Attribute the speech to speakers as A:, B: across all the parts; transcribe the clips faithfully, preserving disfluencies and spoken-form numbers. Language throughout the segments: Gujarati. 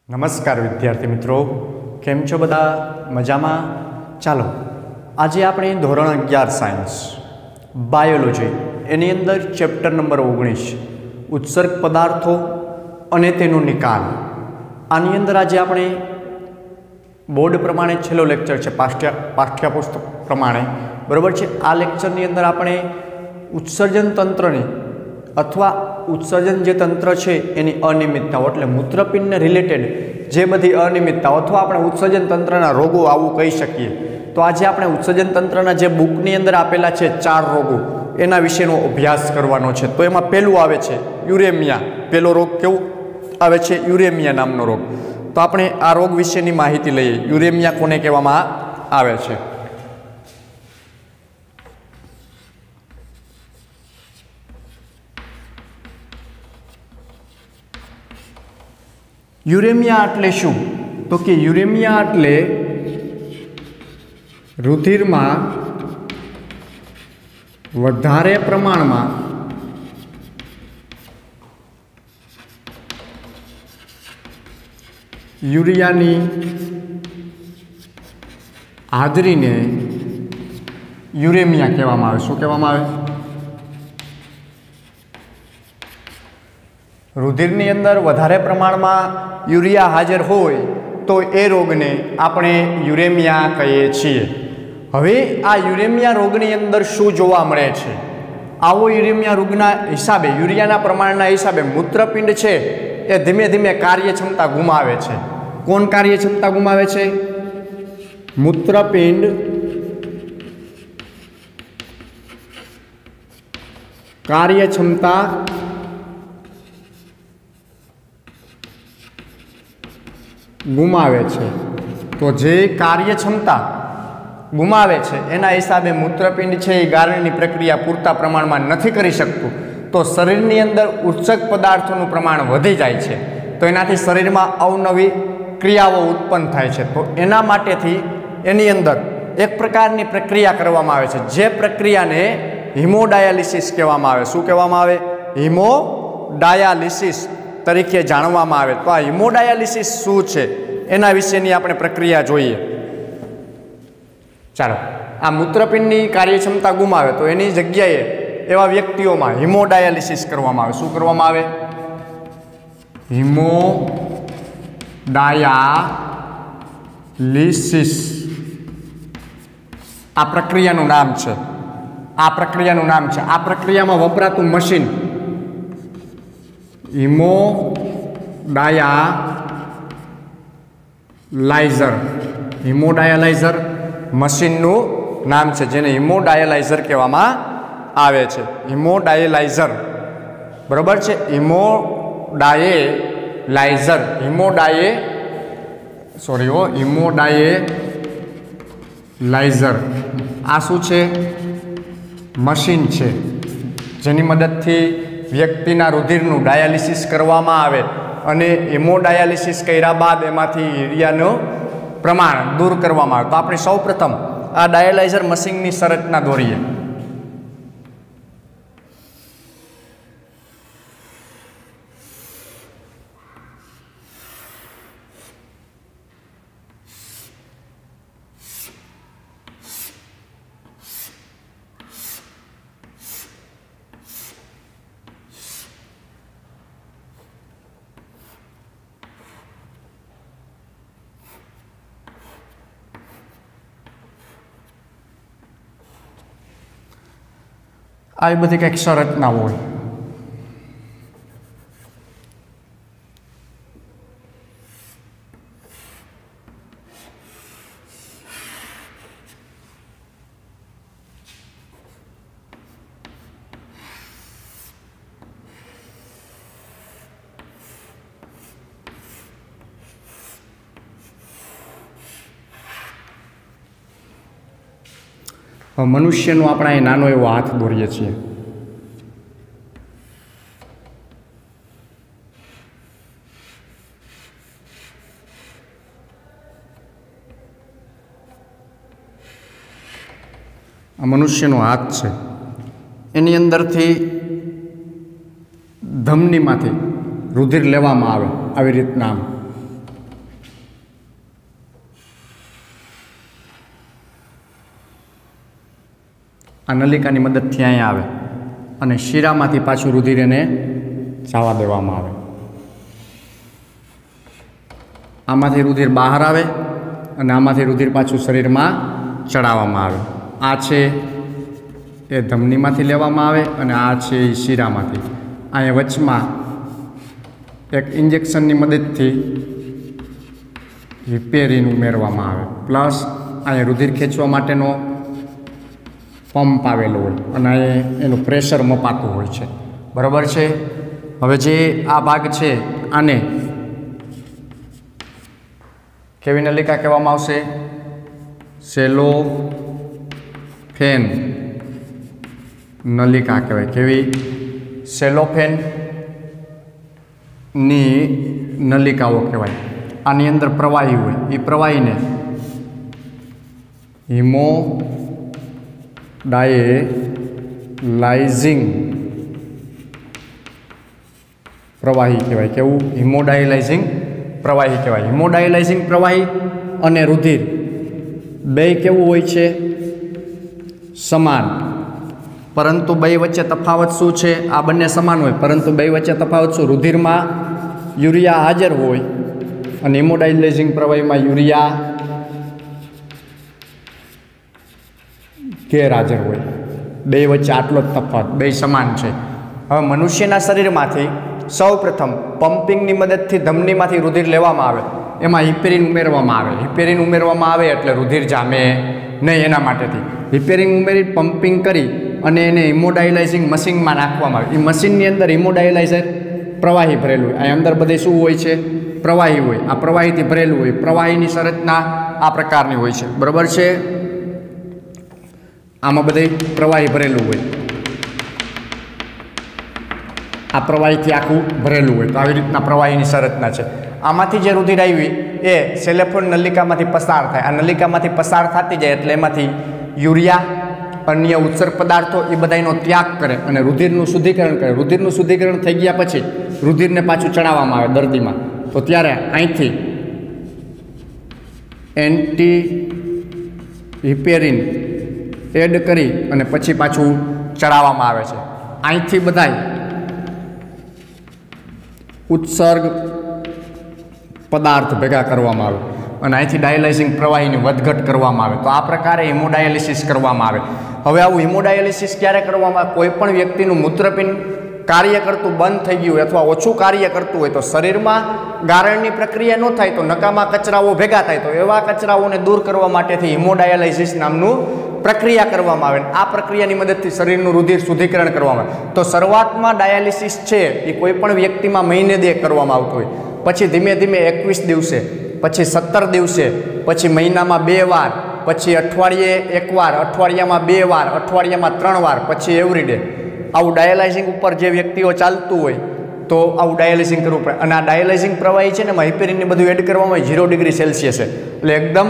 A: નમસ્કાર વિદ્યાર્થી મિત્રો, કેમ છો બધા? મજામાં? ચાલો આજે આપણે ધોરણ અગિયાર સાયન્સ બાયોલોજી એની અંદર ચેપ્ટર નંબર ઓગણીસ ઉત્સર્ગ પદાર્થો અને તેનો નિકાલ, આની અંદર આજે આપણે બોર્ડ પ્રમાણે છેલ્લો લેક્ચર છે, પાઠ્ય પાઠ્યપુસ્તક પ્રમાણે, બરાબર છે. આ લેક્ચરની અંદર આપણે ઉત્સર્જન તંત્રની અથવા ઉત્સર્જન જે તંત્ર છે એની અનિયમિતતાઓ એટલે મૂત્રપિંડને રિલેટેડ જે બધી અનિયમિતતાઓ અથવા આપણે ઉત્સર્જન તંત્રના રોગો આવું કહી શકીએ, તો આજે આપણે ઉત્સર્જન તંત્રના જે બુકની અંદર આપેલા છે ચાર રોગો એના વિશેનો અભ્યાસ કરવાનો છે. તો એમાં પહેલું આવે છે યુરેમિયા. પહેલો રોગ કેવો આવે છે? યુરેમિયા નામનો રોગ. તો આપણે આ રોગ વિશેની માહિતી લઈએ. યુરેમિયા કોને કહેવામાં આવે છે? યુરેમિયા એટલે શું? તો કે યુરેમિયા એટલે રુધિરમાં વધારે પ્રમાણમાં યુરિયાની હાજરીને યુરેમિયા કહેવામાં આવે. શું કહેવામાં આવે? રુધિરની અંદર વધારે પ્રમાણમાં યુરિયા હાજર હોય તો એ રોગને આપણે યુરેમિયા કહીએ છીએ. હવે આ યુરેમિયા રોગની અંદર શું જોવા મળે છે? આવો યુરેમિયા રોગના હિસાબે, યુરિયાના પ્રમાણના હિસાબે મૂત્રપિંડ છે એ ધીમે ધીમે કાર્યક્ષમતા ગુમાવે છે. કોણ કાર્યક્ષમતા ગુમાવે છે? મૂત્રપિંડ કાર્યક્ષમતા ગુમાવે છે. તો જે કાર્યક્ષમતા ગુમાવે છે એના હિસાબે મૂત્રપિંડ છે એ ગાળણની પ્રક્રિયા પૂરતા પ્રમાણમાં નથી કરી શકતું, તો શરીરની અંદર ઉત્સર્ગ પદાર્થોનું પ્રમાણ વધી જાય છે. તો એનાથી શરીરમાં અવનવી ક્રિયાઓ ઉત્પન્ન થાય છે. તો એના માટેથી એની અંદર એક પ્રકારની પ્રક્રિયા કરવામાં આવે છે, જે પ્રક્રિયાને હિમોડાયાલિસિસ કહેવામાં આવે. શું કહેવામાં આવે? હિમોડાયાલિસિસ તરીકે જાણવામાં આવે. તો આ હિમોડાયાલિસિસ શું છે એના વિશેની આપણે પ્રક્રિયા જોઈએ. ચાલો, આ મૂત્રપિંડની કાર્યક્ષમતા ગુમાવે તો એની જગ્યાએ એવા વ્યક્તિઓમાં હિમોડાયાલિસિસ કરવામાં આવે. શું કરવામાં આવે? હિમોડાયાલિસિસ આ પ્રક્રિયાનું નામ છે. આ પ્રક્રિયાનું નામ છે. આ પ્રક્રિયામાં વપરાતું મશીન હિમોડાયાલાઇઝર હિમોડાયાલાઇઝર મશીનનું નામ છે, જેને હિમોડાયાલાઇઝર કહેવામાં આવે છે. હિમોડાયાલાઇઝર, બરાબર છે. હિમોડાયેલાઇઝર હિમોડાયે સોરી ઓ હિમોડાયેલાઇઝર આ શું છે? મશીન છે, જેની મદદથી વ્યક્તિના રુધિરનું ડાયાલિસિસ કરવામાં આવે અને હિમોડાયાલિસિસ કર્યા બાદ એમાંથી યુરિયાનું પ્રમાણ દૂર કરવામાં આવે. તો આપણે સૌ પ્રથમ આ ડાયાલાઇઝર મશીનની સંરચના દોરીએ. આવી બધી કંઈક સંરચના હોય. મનુષ્યનો આપણે અહીં નાનો એવો હાથ દોરીએ છીએ. આ મનુષ્યનો હાથ છે, એની અંદરથી ધમનીમાંથી રુધિર લેવામાં આવે આવી રીતના આમ આ નલિકાની મદદથી અહીંયા આવે અને શિરામાંથી પાછું રુધિર એને જવા દેવામાં આવે. આમાંથી રુધિર બહાર આવે અને આમાંથી રુધિર પાછું શરીરમાં ચડાવવામાં આવે. આ છે એ ધમનીમાંથી લેવામાં આવે અને આ છે એ શિરામાંથી. અહીંયા વચમાં એક ઇન્જેક્શનની મદદથી હિપેરિન ઉમેરવામાં આવે. પ્લસ અહીંયા રુધિર ખેંચવા માટેનો પંપ આવેલો હોય અને અહીંયા એનું પ્રેશર મપાતું હોય છે. બરાબર છે. હવે જે આ ભાગ છે આને કેવી નલિકા કહેવામાં આવશે? સેલો ફેન નલિકા કહેવાય. કેવી? સેલોફેન ની નલિકાઓ કહેવાય. આની અંદર પ્રવાહી હોય. એ પ્રવાહીને હિમો ડાયલાઇઝિંગ પ્રવાહી કહેવાય. કેવું? હિમોડાયલાઇઝિંગ પ્રવાહી કહેવાય. હિમોડાયલાઇઝિંગ પ્રવાહી અને રુધિર બે કેવું હોય છે? સમાન. પરંતુ બે વચ્ચે તફાવત શું છે? આ બંને સમાન હોય પરંતુ બે વચ્ચે તફાવત શું? રુધિરમાં યુરિયા હાજર હોય અને હિમોડાયલાઇઝિંગ પ્રવાહીમાં યુરિયા ગેરહાજર હોય. બે વચ્ચે આટલો જ તફાવત, બે સમાન છે. હવે મનુષ્યના શરીરમાંથી સૌ પ્રથમ પમ્પિંગની મદદથી ધમનીમાંથી રુધિર લેવામાં આવે. એમાં હિપેરિન ઉમેરવામાં આવે. હિપેરિન ઉમેરવામાં આવે એટલે રુધિર જામે નહીં. એના માટેથી હિપેરિન ઉમેરી પમ્પિંગ કરી અને એને હિમોડાયલાઇઝિંગ મશીનમાં નાખવામાં આવે. એ મશીનની અંદર હિમોડાયલાઇઝર પ્રવાહી ભરેલું હોય. અહીં અંદર બધે શું હોય છે? પ્રવાહી હોય. આ પ્રવાહીથી ભરેલું હોય. પ્રવાહીની સંરચના આ પ્રકારની હોય છે. બરાબર છે. આમાં બધે પ્રવાહી ભરેલું હોય. આ પ્રવાહીથી આખું ભરેલું હોય. તો આવી રીતના પ્રવાહીની સંરચના છે. આમાંથી જે રુધિર આવી એ સેલોફેન નલિકામાંથી પસાર થાય. આ નલિકામાંથી પસાર થતી જાય એટલે એમાંથી યુરિયા, અન્ય ઉત્સર્ગ પદાર્થો એ બધાનો ત્યાગ કરે અને રુધિરનું શુદ્ધિકરણ કરે. રુધિરનું શુદ્ધિકરણ થઈ ગયા પછી રુધિરને પાછું ચડાવવામાં આવે દર્દીમાં. તો ત્યારે અહીંથી એન્ટી હિપેરિન એડ કરી અને પછી પાછું ચડાવવામાં આવે છે. અહીંથી બધાય ઉત્સર્ગ પદાર્થ ભેગા કરવામાં આવે અને અહીંથી ડાયાલાઇઝિંગ પ્રવાહીની વધઘટ કરવામાં આવે. તો આ પ્રકારે હિમોડાયાલિસિસ કરવામાં આવે. હવે આવું હિમોડાયાલિસિસ ક્યારે કરવામાં આવે? કોઈ પણ વ્યક્તિનું મૂત્રપિંડ કાર્ય કરતું બંધ થઈ ગયું હોય અથવા ઓછું કાર્ય કરતું હોય તો શરીરમાં ગારણની પ્રક્રિયા ન થાય તો નકામા કચરાઓ ભેગા થાય. તો એવા કચરાઓને દૂર કરવા માટેથી હિમોડાયાલિસિસ નામનું પ્રક્રિયા કરવામાં આવે. આ પ્રક્રિયાની મદદથી શરીરનું રુધિર શુદ્ધિકરણ કરવામાં આવે. તો શરૂઆતમાં ડાયાલિસિસ છે એ કોઈ પણ વ્યક્તિમાં મહિને દે કરવામાં આવતું હોય. પછી ધીમે ધીમે એકવીસ દિવસે, પછી સત્તર દિવસે, પછી મહિનામાં બે વાર, પછી અઠવાડિયે એકવાર, અઠવાડિયામાં બે વાર, અઠવાડિયામાં ત્રણ વાર, પછી એવરી ડે. આવું ડાયાલાઇઝિંગ ઉપર જે વ્યક્તિઓ ચાલતું હોય તો આવું ડાયાલિસિંગ કરવું પડે. અને આ ડાયાલાઇઝિંગ પ્રવાહી છે ને એમાં હિપેરિનને બધું એડ કરવામાં આવે ઝીરો ડિગ્રી સેલ્સિયસે. એટલે એકદમ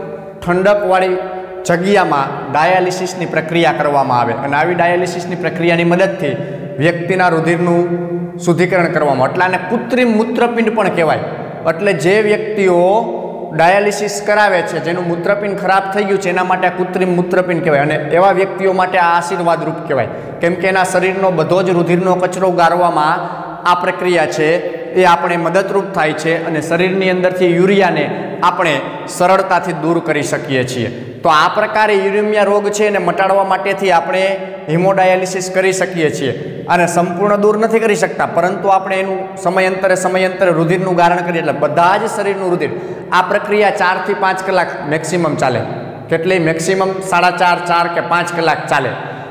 A: ઠંડકવાળી જગ્યામાં ડાયાલિસિસની પ્રક્રિયા કરવામાં આવે અને આવી ડાયાલિસિસની પ્રક્રિયાની મદદથી વ્યક્તિના રુધિરનું શુદ્ધિકરણ કરવામાં. એટલે આને કૃત્રિમ મૂત્રપિંડ પણ કહેવાય. એટલે જે વ્યક્તિઓ ડાયાલિસિસ કરાવે છે, જેનું મૂત્રપિંડ ખરાબ થઈ ગયું છે, એના માટે આ કૃત્રિમ મૂત્રપિંડ કહેવાય. અને એવા વ્યક્તિઓ માટે આ આશીર્વાદરૂપ કહેવાય. કેમ કે એના શરીરનો બધો જ રુધિરનો કચરો ગાળવામાં આ પ્રક્રિયા છે એ આપણે મદદરૂપ થાય છે અને શરીરની અંદરથી યુરિયાને આપણે સરળતાથી દૂર કરી શકીએ છીએ. તો આ પ્રકારે યુરેમિયા રોગ છે એને મટાડવા માટેથી આપણે હિમોડાયાલિસિસ કરી શકીએ છીએ. અને સંપૂર્ણ દૂર નથી કરી શકતા પરંતુ આપણે એનું સમયાંતરે સમયાંતરે રુધિરનું ગારણ કરીએ એટલે બધા જ શરીરનું રુધિર. આ પ્રક્રિયા ચારથી પાંચ કલાક મેક્સિમમ ચાલે. કેટલી? મેક્સિમમ સાડા ચાર ચાર કે પાંચ કલાક ચાલે.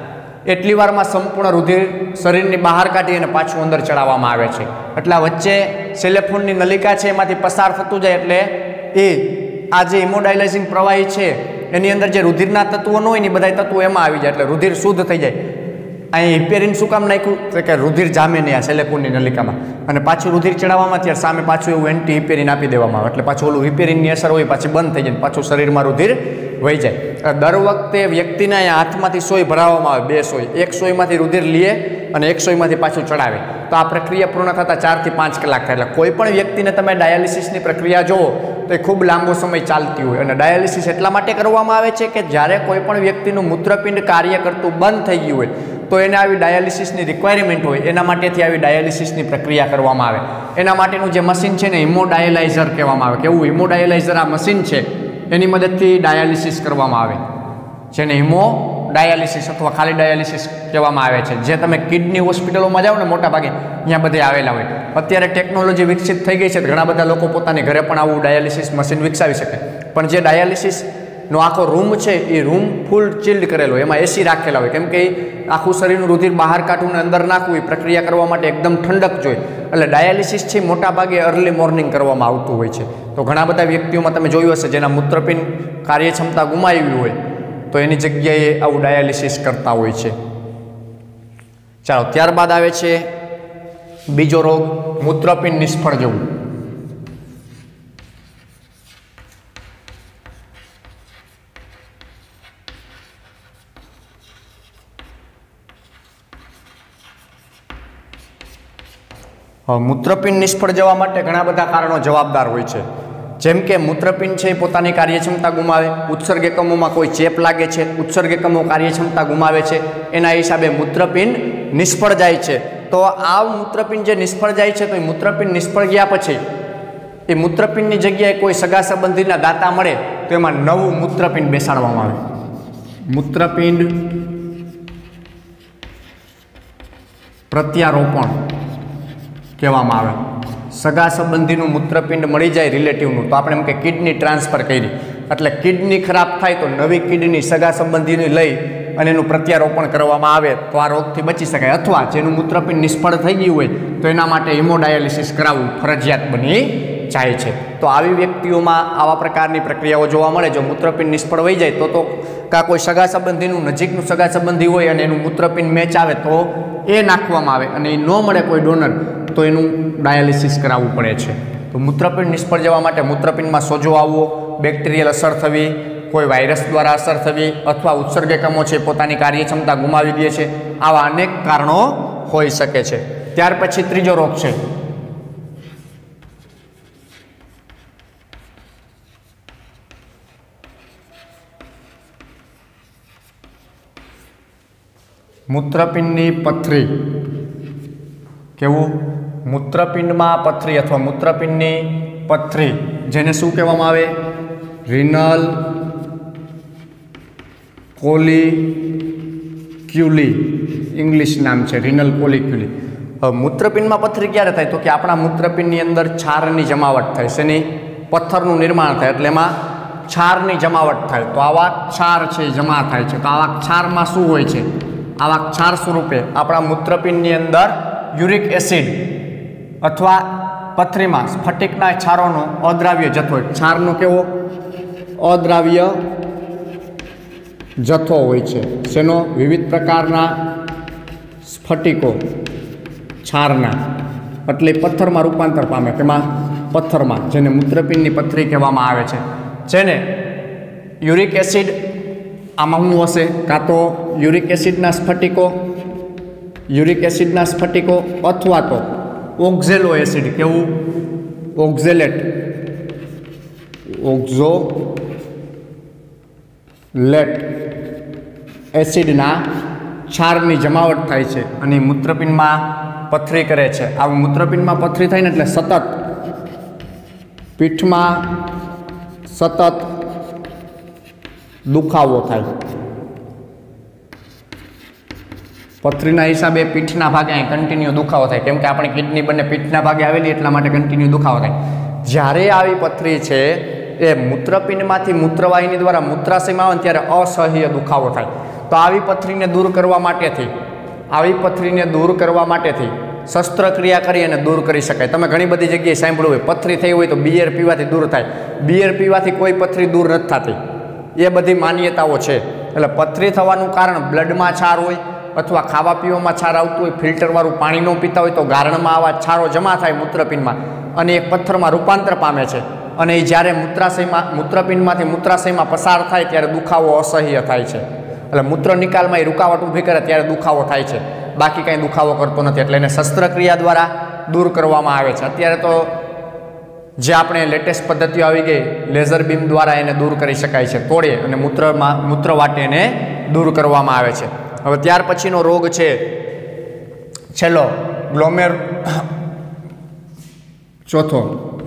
A: એટલી વારમાં સંપૂર્ણ રુધિર શરીરની બહાર કાઢી અને પાછું અંદર ચડાવવામાં આવે છે. એટલે વચ્ચે સેલોફેનની નલિકા છે એમાંથી પસાર થતું જાય એટલે એ આ જે હિમોડાયાલિઝિંગ પ્રવાહી છે એની અંદર જે રુધિરના તત્વો ન હોય ને બધા તત્વો એમાં આવી જાય એટલે રુધિર શુદ્ધ થઈ જાય. અહીં હિપેરિન શું કામ નાખ્યું? તો કે રુધિર જામે નહીં આ સેલોફેનની નલિકામાં. અને પાછું રુધિર ચડાવવામાં ત્યારે સામે પાછું એવું એન્ટી હિપેરિન આપી દેવામાં આવે એટલે પાછું ઓલું હિપેરિનની અસર હોય પાછી બંધ થઈ જાય, પાછું શરીરમાં રુધિર વહી જાય। દર વખતે વ્યક્તિના અહીંયા હાથમાંથી સોય ભરાવવામાં આવે, બે સોય, એક સોયમાંથી રુધિર લે અને એક સોયમાંથી પાછું ચડાવે, તો આ પ્રક્રિયા પૂર્ણ થતાં ચારથી પાંચ કલાક થાય। એટલે કોઈ પણ વ્યક્તિને તમે ડાયાલિસિસની પ્રક્રિયા જુઓ તો એ ખૂબ લાંબો સમય ચાલતી હોય, અને ડાયાલિસિસ એટલા માટે કરવામાં આવે છે કે જ્યારે કોઈ પણ વ્યક્તિનું મૂત્રપિંડ કાર્ય કરતું બંધ થઈ ગયું હોય તો એને આવી ડાયાલિસિસની રિક્વાયરમેન્ટ હોય, એના માટેથી આવી ડાયાલિસિસની પ્રક્રિયા કરવામાં આવે। એના માટેનું જે મશીન છે ને હિમોડાયલાઇઝર કહેવામાં આવે, કેવું હિમોડાયલાઇઝર આ મશીન છે એની મદદથી ડાયાલિસિસ કરવામાં આવે, જેને હિમો ડાયાલિસિસ અથવા ખાલી ડાયાલિસિસ કહેવામાં આવે છે। જે તમે કિડની હોસ્પિટલોમાં જાઓ ને મોટા ભાગે ત્યાં બધે આવેલા હોય। અત્યારે ટેકનોલોજી વિકસિત થઈ ગઈ છે, ઘણા બધા લોકો પોતાની ઘરે પણ આવું ડાયાલિસિસ મશીન વિકસાવી શકે, પણ જે ડાયાલિસિસનો આખો રૂમ છે એ રૂમ ફૂલ ચિલ્ડ કરેલો, એમાં એસી રાખેલા હોય, કેમ કે આખું શરીરનું રુધિર બહાર કાઢવું ને અંદર નાખવું એ પ્રક્રિયા કરવા માટે એકદમ ઠંડક જોઈએ। એટલે ડાયાલિસિસ છે મોટા ભાગે અર્લી મોર્નિંગ કરવામાં આવતું હોય છે। તો ઘણા બધા વ્યક્તિઓમાં તમે જોયું હશે જેના મૂત્રપિંડ કાર્યક્ષમતા ગુમાવી હોય તો એની જગ્યાએ આવું ડાયાલિસિસ કરતા હોય છે। ચાલો, ત્યારબાદ આવે છે બીજો રોગ, મૂત્રપિંડ નિષ્ફળ જવું। મૂત્રપિંડ નિષ્ફળ જવા માટે ઘણા બધા કારણો જવાબદાર હોય છે, જેમ કે મૂત્રપિંડ છે એ પોતાની કાર્યક્ષમતા ગુમાવે, ઉત્સર્ગ એકમોમાં કોઈ ચેપ લાગે છે, ઉત્સર્ગ એકમો કાર્યક્ષમતા ગુમાવે છે, એના હિસાબે મૂત્રપિંડ નિષ્ફળ જાય છે। તો આ મૂત્રપિંડ જે નિષ્ફળ જાય છે તો એ મૂત્રપિંડ નિષ્ફળ ગયા પછી એ મૂત્રપિંડની જગ્યાએ કોઈ સગા સંબંધીના દાતા મળે તો એમાં નવું મૂત્રપિંડ બેસાડવામાં આવે। મૂત્રપિંડ પ્રત્યારોપણ કહેવામાં આવે। સગા સંબંધીનું મૂત્રપિંડ મળી જાય રિલેટિવનું, તો આપણે એમ કે કિડની ટ્રાન્સફર કરી, એટલે કિડની ખરાબ થાય તો નવી કિડની સગા સંબંધીની લઈ અને એનું પ્રત્યારોપણ કરવામાં આવે તો આ રોગથી બચી શકાય। અથવા જેનું મૂત્રપિંડ નિષ્ફળ થઈ ગયું હોય તો એના માટે હિમોડાયાલિસિસ કરાવવું ફરજિયાત બની જાય છે। તો આવી વ્યક્તિઓમાં આવા પ્રકારની પ્રક્રિયાઓ જોવા મળે। જો મૂત્રપિંડ નિષ્ફળ વહી જાય તો તો કાં કોઈ સગા સંબંધીનું નજીકનું સગા સંબંધી હોય અને એનું મૂત્રપિંડ મેચ આવે તો એ નાખવામાં આવે, અને એ ન મળે કોઈ ડોનર તો એનું ડાયાલિસિસ કરાવવું પડે છે। તો મૂત્રપિંડ નિષ્ફળ જવા માટે મૂત્રપિંડમાં સોજો આવવો, બેક્ટેરિયલ અસર થવી, કોઈ વાયરસ દ્વારા અસર થવી, અથવા ઉત્સર્ગ એકમો છે પોતાની કાર્યક્ષમતા ગુમાવી દે છે, આવા અનેક કારણો હોઈ શકે છે। ત્યાર પછી ત્રીજો રોગ છે મૂત્રપિંડની પથરી। કેવું? મૂત્રપિંડમાં પથરી અથવા મૂત્રપિંડની પથરી, જેને શું કહેવામાં આવે? રિનલ કોલિક્યુલી, ઇંગ્લિશ નામ છે રિનલ કોલિક્યુલી। હવે મૂત્રપિંડમાં પથરી ક્યારે થાય? તો કે આપણા મૂત્રપિંડની અંદર છારની જમાવટ થાય, શેની? પથ્થરનું નિર્માણ થાય, એટલે એમાં છારની જમાવટ થાય। તો આવા ક્ષાર છે જમા થાય છે। તો આવા ક્ષારમાં શું હોય છે? આવા ક્ષાર સ્વરૂપે આપણા મૂત્રપિંડની અંદર યુરિક એસિડ અથવા પથરીમાં સ્ફટિકના ક્ષારોનો અદ્રાવ્ય જથ્થો, ક્ષારનો કેવો? અદ્રાવ્ય જથ્થો હોય છે। શેનો? વિવિધ પ્રકારના સ્ફટિકો ક્ષારના, એટલે પથ્થરમાં રૂપાંતર પામે, તેમાં પથ્થરમાં, જેને મૂત્રપિંડની પથરી કહેવામાં આવે છે। જેને યુરિક એસિડ આમાં શું હશે? કાં તો યુરિક એસિડના સ્ફટિકો, યુરિક એસિડના સ્ફટિકો અથવા તો ઓક્ઝેલો એસિડ, કેવું? ઓક્ઝેલેટ, ઓક્ઝોલેટ એસિડના ક્ષારની જમાવટ થાય છે અને મૂત્રપિંડમાં પથરી કરે છે। આવું મૂત્રપિંડમાં પથરી થાય ને એટલે સતત પીઠમાં સતત દુખાવો થાય। પથરીના હિસાબે પીઠના ભાગે અહીં કન્ટિન્યુ દુખાવો થાય, કેમ કે આપણી કિડની બંને પીઠના ભાગે આવેલી એટલા માટે કન્ટિન્યુ દુખાવો થાય। જ્યારે આવી પથરી છે એ મૂત્રપિંડમાંથી મૂત્રવાહિની દ્વારા મૂત્રાશયમાં આવે ત્યારે અસહ્ય દુખાવો થાય। તો આવી પથરીને દૂર કરવા માટેથી આવી પથરીને દૂર કરવા માટેથી શસ્ત્રક્રિયા કરી અને દૂર કરી શકાય। તમે ઘણી બધી જગ્યાએ સાંભળ્યું હોય પથરી થઈ હોય તો બિયર પીવાથી દૂર થાય, બિયર પીવાથી કોઈ પથરી દૂર નથી થતી, એ બધી માન્યતાઓ છે। એટલે પથરી થવાનું કારણ બ્લડમાં ક્ષાર હોય અથવા ખાવા પીવામાં ક્ષાર આવતું હોય, ફિલ્ટરવાળું પાણી ન પીતા હોય તો ગારણમાં આવા ક્ષારો જમા થાય મૂત્રપિંડમાં અને એક પથ્થરમાં રૂપાંતર પામે છે અને એ જ્યારે મૂત્રાશયમાં મૂત્રપિંડમાંથી મૂત્રાશયમાં પસાર થાય ત્યારે દુખાવો અસહ્ય થાય છે. એટલે મૂત્ર નિકાલમાં એ રૂકાવટ ઊભી કરે ત્યારે દુખાવો થાય છે, બાકી કાંઈ દુખાવો કરતો નથી. એટલે એને શસ્ત્રક્રિયા દ્વારા દૂર કરવામાં આવે છે. અત્યારે તો જે આપણે લેટેસ્ટ પદ્ધતિઓ આવી ગઈ, લેઝર બીમ દ્વારા એને દૂર કરી શકાય છે, તોડે અને મૂત્રમાં મૂત્ર વાટે એને દૂર કરવામાં આવે છે. હવે ત્યાર પછીનો રોગ છે છેલ્લો, ગ્લોમેર ચોથો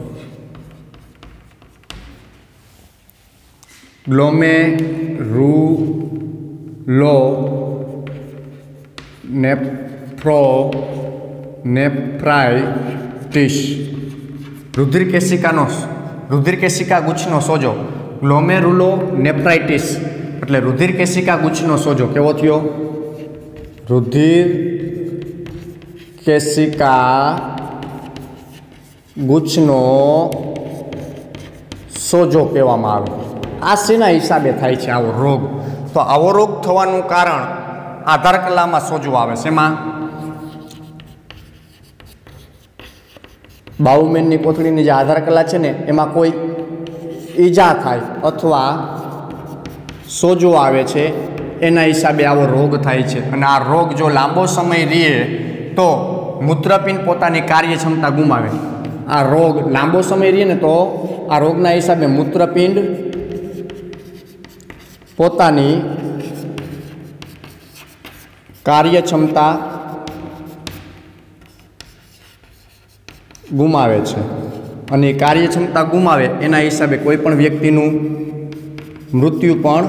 A: ગ્લોમેરુલો નેફ્રો નેફ્રાઇટિસ, રુધિર કેશિકાનો રુધિર કેશિકા ગુચ્છનો સોજો. ગ્લોમેરુલો નેફ્રાઇટિસ એટલે રુધિર કેશિકા ગુચ્છનો સોજો. કેવો થયો? રુધિર કેશિકા ગુચ્છનો સોજો કહેવામાં આવે. આ શેના હિસાબે થાય છે આવો રોગ? તો આવો રોગ થવાનું કારણ આધાર કલામાં સોજો આવે છે. એમાં બાઉમેનની કોથળીની જે આધાર કલા છે ને એમાં કોઈ ઈજા થાય અથવા સોજો આવે છે, એના હિસાબે આવો રોગ થાય છે. અને આ રોગ જો લાંબો સમય રહે તો મૂત્રપિંડ પોતાની કાર્યક્ષમતા ગુમાવે. આ રોગ લાંબો સમય રહે ને તો આ રોગના હિસાબે મૂત્રપિંડ પોતાની કાર્યક્ષમતા ગુમાવે છે. અને કાર્યક્ષમતા ગુમાવે એના હિસાબે કોઈ પણ વ્યક્તિનું મૃત્યુ પણ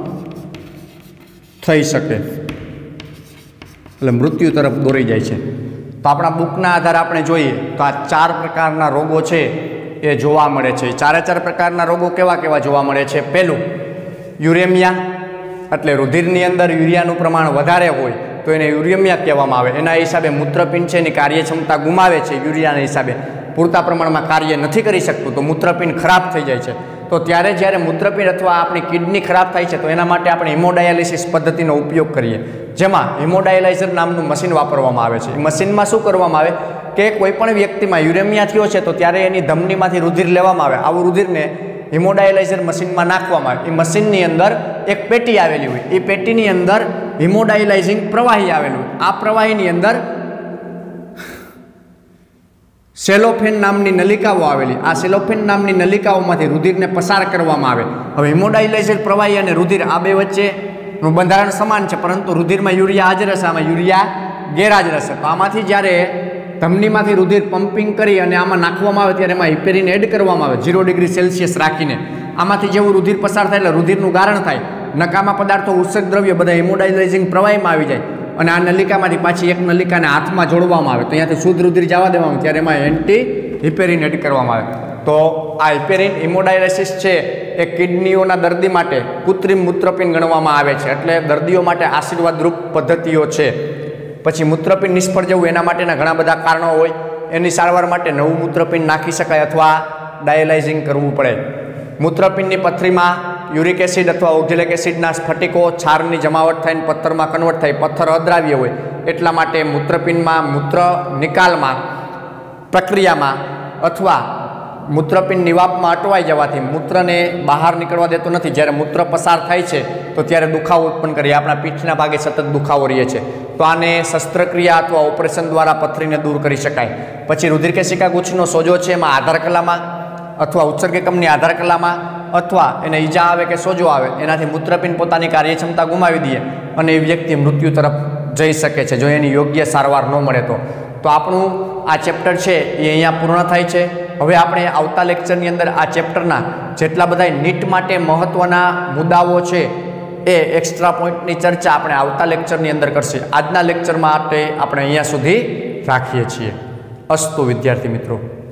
A: થઈ શકે, એટલે મૃત્યુ તરફ દોરી જાય છે. તો આપણા બુકના આધારે આપણે જોઈએ તો આ ચાર પ્રકારના રોગો છે એ જોવા મળે છે. ચારે ચાર પ્રકારના રોગો કેવા કેવા જોવા મળે છે? પહેલું યુરેમિયા, એટલે રુધિરની અંદર યુરિયાનું પ્રમાણ વધારે હોય તો એને યુરેમિયા કહેવામાં આવે. એના હિસાબે મૂત્રપિંડ છે એની કાર્યક્ષમતા ગુમાવે છે, યુરિયાના હિસાબે પૂરતા પ્રમાણમાં કાર્ય નથી કરી શકતું, તો મૂત્રપિંડ ખરાબ થઈ જાય છે. તો ત્યારે જ્યારે મૂત્રપિંડ અથવા આપણી કિડની ખરાબ થાય છે તો એના માટે આપણે હિમોડાયાલિસિસ પદ્ધતિનો ઉપયોગ કરીએ, જેમાં હિમોડાયલાઇઝર નામનું મશીન વાપરવામાં આવે છે. એ મશીનમાં શું કરવામાં આવે કે કોઈ પણ વ્યક્તિમાં યુરેમિયા થયો છે તો ત્યારે એની ધમનીમાંથી રુધિર લેવામાં આવે. આવું રુધિરને હિમોડાયલાઇઝર મશીનમાં નાખવામાં આવે. એ મશીનની અંદર એક પેટી આવેલી હોય, એ પેટીની અંદર હિમોડાયલાઇઝિંગ પ્રવાહી આવેલું હોય. આ પ્રવાહીની અંદર સેલોફેન નામની નલિકાઓ આવેલી. આ સેલોફેન નામની નલિકાઓમાંથી રુધિરને પસાર કરવામાં આવે. હવે હિમોડાયલાઇઝર પ્રવાહી અને રુધિર આ બે વચ્ચેનું બંધારણ સમાન છે, પરંતુ રુધિરમાં યુરિયા હાજર હશે, આમાં યુરિયા ગેરહાજર હશે. તો આમાંથી જ્યારે ધમનીમાંથી રુધિર પમ્પિંગ કરી અને આમાં નાખવામાં આવે ત્યારે એમાં હિપેરિન એડ કરવામાં આવે ઝીરો ડિગ્રી સેલ્સિયસ રાખીને. આમાંથી જેવું રુધિર પસાર થાય એટલે રુધિરનું ગારણ થાય, નકામા પદાર્થો ઉત્સર્ગ દ્રવ્ય બધા હિમોડાયલાઇઝિંગ પ્રવાહીમાં આવી જાય અને આ નલિકામાંથી પાછી એક નલિકાને હાથમાં જોડવામાં આવે. તો અહીંયાથી શુદ્ધ રુધિર જવા દેવામાં ત્યારે એમાં એન્ટી હિપેરિન એડ કરવામાં આવે. તો આ હિપેરિન હિમોડાયલાઇસિસ છે એ કિડનીઓના દર્દી માટે કૃત્રિમ મૂત્રપિંડ ગણવામાં આવે છે, એટલે દર્દીઓ માટે આશીર્વાદરૂપ પદ્ધતિઓ છે. પછી મૂત્રપિંડ નિષ્ફળ જવું એના માટેના ઘણા બધા કારણો હોય. એની સારવાર માટે નવું મૂત્રપિંડ નાખી શકાય અથવા ડાયાલાઇઝિંગ કરવું પડે. મૂત્રપિંડની પથરીમાં યુરિક એસિડ અથવા ઓક્ઝેલિક એસિડના સ્ફટિકો છારની જમાવટ થઈને પથ્થરમાં કન્વર્ટ થાય, પથ્થર અદ્રાવ્ય હોય, એટલા માટે મૂત્રપિંડમાં મૂત્ર નિકાલમાં પ્રક્રિયામાં અથવા મૂત્રપિંડ નિવાપમાં અટવાઈ જવાથી મૂત્રને બહાર નીકળવા દેતો નથી. જ્યારે મૂત્ર પસાર થાય છે તો ત્યારે દુખાવો ઉત્પન્ન કરીએ, આપણા પીઠના ભાગે સતત દુખાવો રહે છે. તો આને શસ્ત્રક્રિયા અથવા ઓપરેશન દ્વારા પથરીને દૂર કરી શકાય. પછી રુધિરકેશિકા ગુચ્છનો સોજો છે એમાં આધાર કલામાં અથવા ઉત્સર્ગ એકમની આધાર કલામાં અથવા એને ઈજા આવે કે સોજો આવે એનાથી મૂત્રપિંડ પોતાની કાર્યક્ષમતા ગુમાવી દે અને એ વ્યક્તિ મૃત્યુ તરફ જઈ શકે છે જો એની યોગ્ય સારવાર ન મળે તો. તો આપણું આ ચેપ્ટર છે એ અહીંયા પૂર્ણ થાય છે. હવે આપણે આવતા લેક્ચરની અંદર આ ચેપ્ટરના જેટલા બધા નીટ માટે મહત્ત્વના મુદ્દાઓ છે એ એક્સ્ટ્રા પોઈન્ટની ચર્ચા આપણે આવતા લેક્ચરની અંદર કરશે. આજના લેક્ચર માટે આપણે અહીંયા સુધી રાખીએ છીએ. અસ્તુ વિદ્યાર્થી મિત્રો.